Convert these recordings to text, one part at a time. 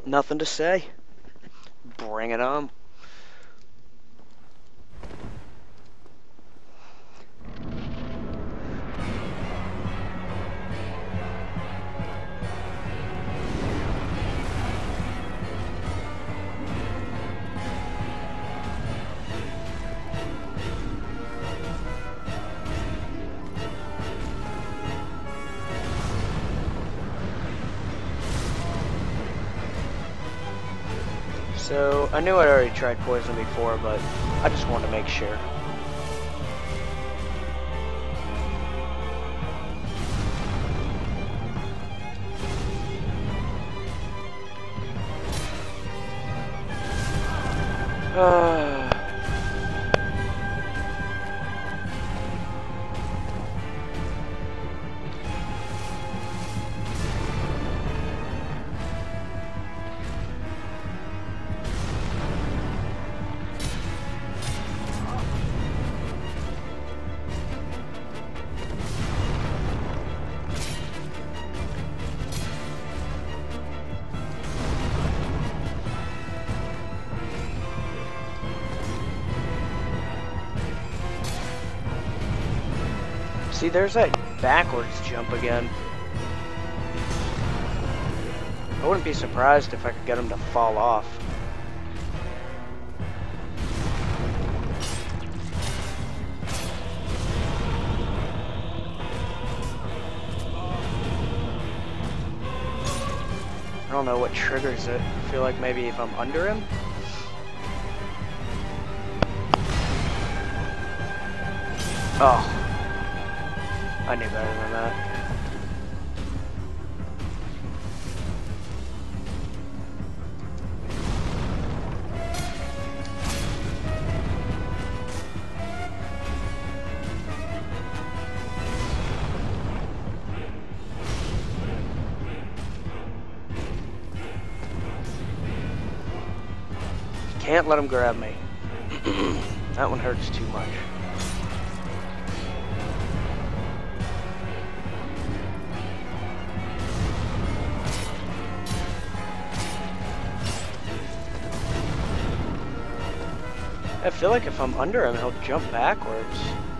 Nothing to say. Bring it on. So, I knew I'd already tried poison before, but I just wanted to make sure. See, there's that backwards jump again. I wouldn't be surprised if I could get him to fall off. I don't know what triggers it. I feel like maybe if I'm under him? Oh. I knew better than that. Can't let him grab me. That one hurts too much. I feel like if I'm under him, he'll jump backwards.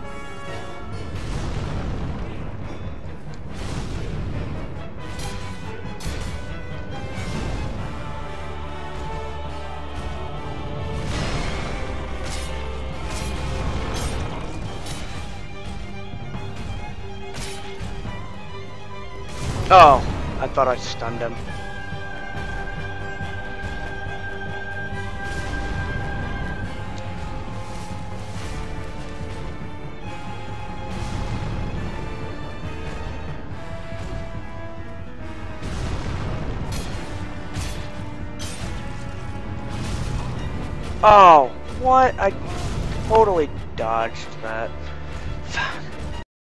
Oh, I thought I stunned him. Oh, what? I totally dodged that.